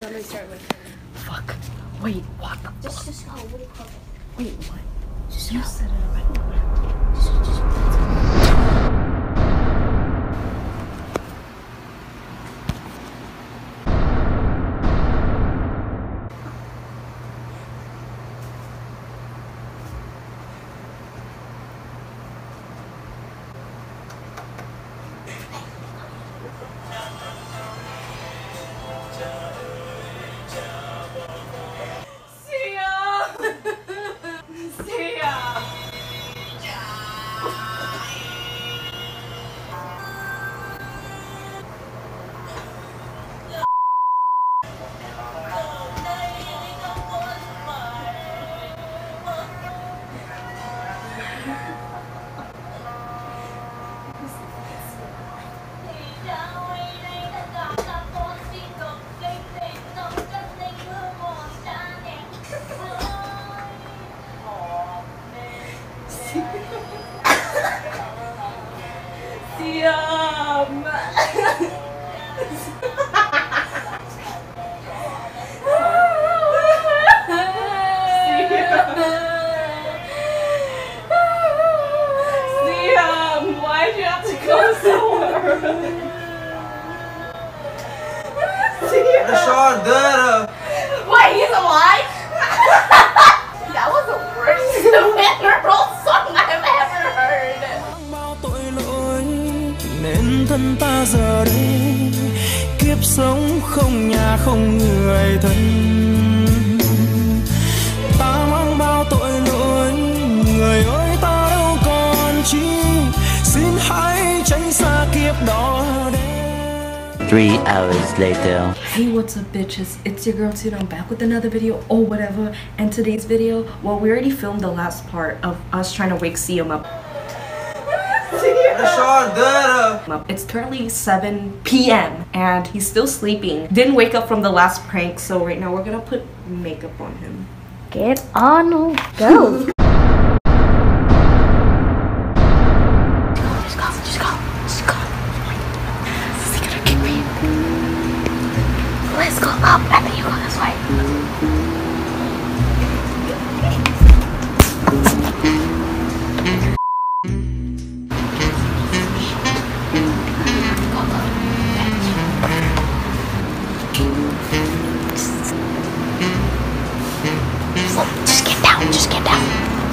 Let me start with. Fuck. Wait, what the fuck? Just go. What do you call it? Wait, what? Just You go. said it already. Just. Why'd you have to go so early? Wait, he's alive? That was the worst funeral song I've ever heard. Bao tội lỗi nên thân ta giờ đây kiếp sống không nhà không người thân. Ta mang bao tội lỗi người ơi ta đâu còn chi, xin hãy tránh xa kiếp đó. 3 hours later. Hey, what's up, bitches? It's your girl Tuna. I'm back with another video or whatever. And today's video, well, we already filmed the last part of us trying to wake Siam up. It's currently 7 p.m. and he's still sleeping. Didn't wake up from the last prank, so right now we're gonna put makeup on him. Get on, go. Just go. Is he gonna kick me? Let's go up and then you go this way. Just get down.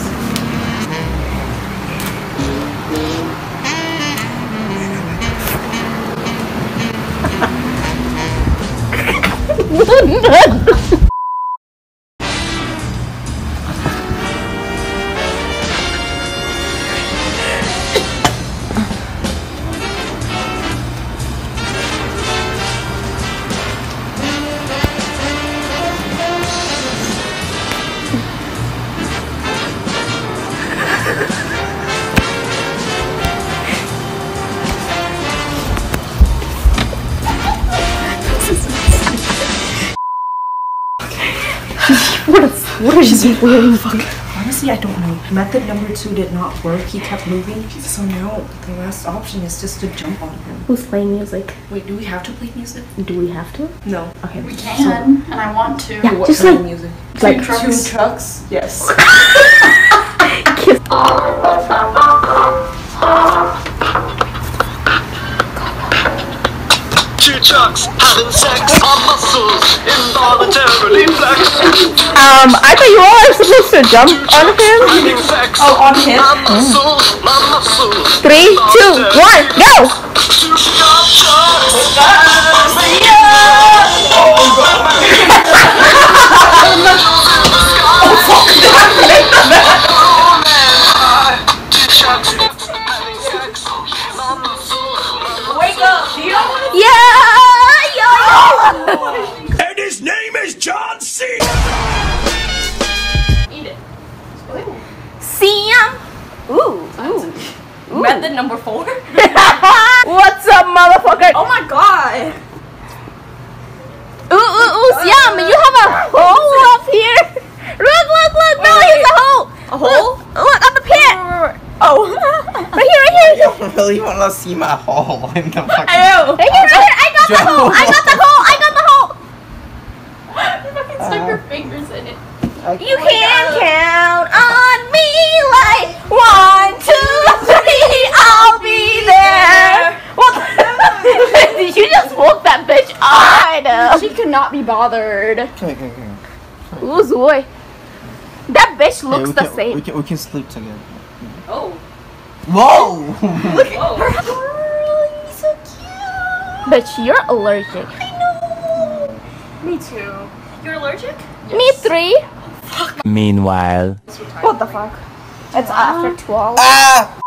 What are you wearing? Fuck. Honestly, I don't know. Method number 2 did not work. He kept moving. So now the last option is just to jump on him. Who's playing music? Wait, do we have to play music? Do we have to? No. Okay. We can, and I want to. Yeah, What just kind like of music? like Two trucks? Yes. kiss. Two chucks having sex on muscles involuntarily flex. I thought you all were supposed to jump on him. Having sex Oh, on him? my muscles. 3, 2, 1, go! Two chucks. Wake up! Do you know what Yeah! Yo! And his name is John C. Eat it. Siam! Ooh. Method number 4? What's up, motherfucker? Oh my god! Ooh, Siam, you have a hole up here. Look, no, here's a hole. A hole? Look, on the pit. Oh. Right here. I don't really want to see my hole in the fucking... Ew. Right here. I got the hole. Stick your fingers in it. You can count on me like 1, 2, 3, I'll be there. What? Did you just woke that bitch up? She could not be bothered. Okay. Ooh, boy. That bitch looks the same. We can sleep together. Oh. Whoa! Whoa. Girl, you're so cute. Bitch, you're allergic. Me too. You're allergic? Me 3. Meanwhile. What the fuck? It's after 12. Ah!